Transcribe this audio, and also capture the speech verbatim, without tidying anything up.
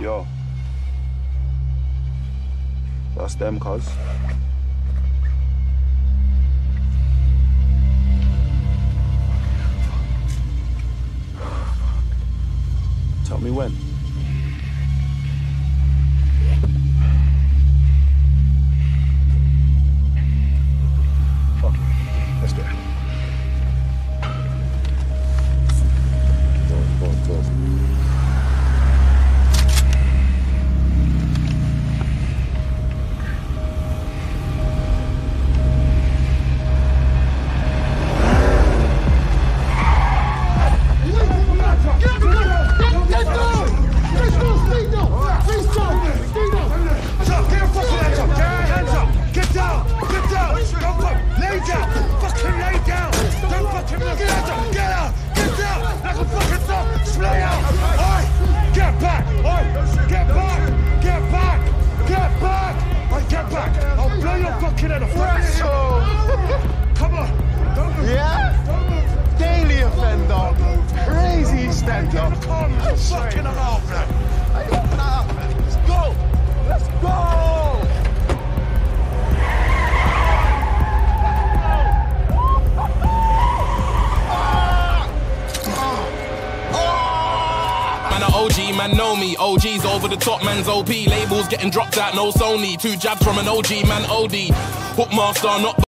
Yo. That's them, cuz. Tell me when. Fuck it. Let's do it. Go, go, go. O G, man know me. O G's over the top, man's O P. Labels getting dropped out, no Sony. Two jabs from an O G, man O D. Hookmaster, not